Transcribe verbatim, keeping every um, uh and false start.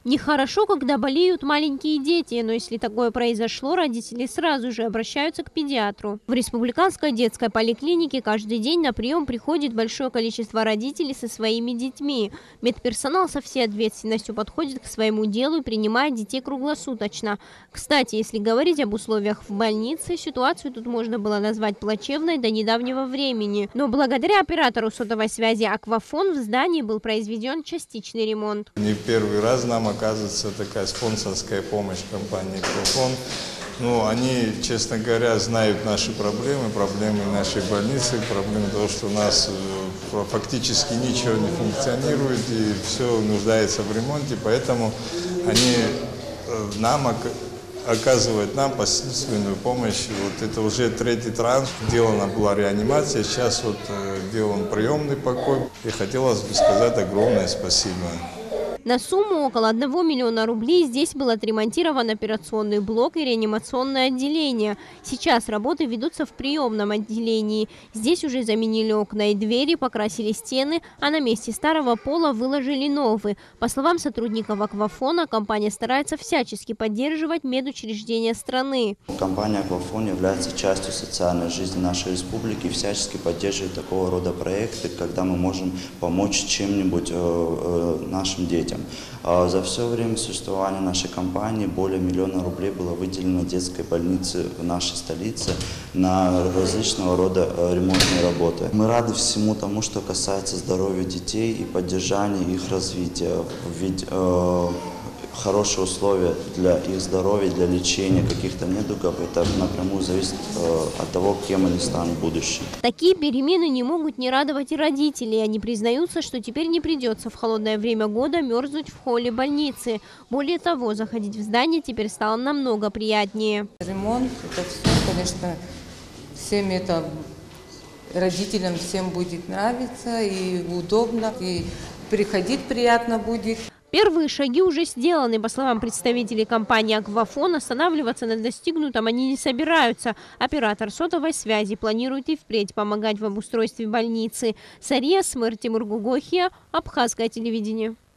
Нехорошо, когда болеют маленькие дети, но если такое произошло, родители сразу же обращаются к педиатру. В республиканской детской поликлинике каждый день на прием приходит большое количество родителей со своими детьми. Медперсонал со всей ответственностью подходит к своему делу и принимает детей круглосуточно. Кстати, если говорить об условиях в больнице, ситуацию тут можно было назвать плачевной до недавнего времени. Но благодаря оператору сотовой связи «Аквафон» в здании был произведен частичный ремонт. Не в первый раз нам оказывается такая спонсорская помощь компании «Аквафон». Ну, они, честно говоря, знают наши проблемы, проблемы нашей больницы, проблемы того, что у нас фактически ничего не функционирует и все нуждается в ремонте, поэтому они нам оказывают нам посильственную помощь. Вот это уже третий транш. Сделана была реанимация, сейчас вот делан приемный покой. И хотелось бы сказать огромное спасибо. На сумму около одного миллиона рублей здесь был отремонтирован операционный блок и реанимационное отделение. Сейчас работы ведутся в приемном отделении. Здесь уже заменили окна и двери, покрасили стены, а на месте старого пола выложили новый. По словам сотрудников «Аквафона», компания старается всячески поддерживать медучреждения страны. Компания «Аквафон» является частью социальной жизни нашей республики и всячески поддерживает такого рода проекты, когда мы можем помочь чем-нибудь э, э, нашим детям. За все время существования нашей компании более миллиона рублей было выделено детской больнице в нашей столице на различного рода ремонтные работы. Мы рады всему тому, что касается здоровья детей и поддержания их развития. Ведь э, хорошие условия для их здоровья, для лечения каких-то недугов, это напрямую зависит э, от того, кем они станут в будущем. Такие перемены не могут не радовать и родителей. Они признаются, что теперь не придется в холодное время года мерзнуть в холле больницы. Более того, заходить в здание теперь стало намного приятнее. Ремонт, это все, конечно, всем это, родителям всем будет нравиться и удобно, и приходить приятно будет. Первые шаги уже сделаны. По словам представителей компании «Аквафон», останавливаться на достигнутом они не собираются. Оператор сотовой связи планирует и впредь помогать в обустройстве больницы. Сария Смыр, Тимур Гугохия, Абхазское телевидение.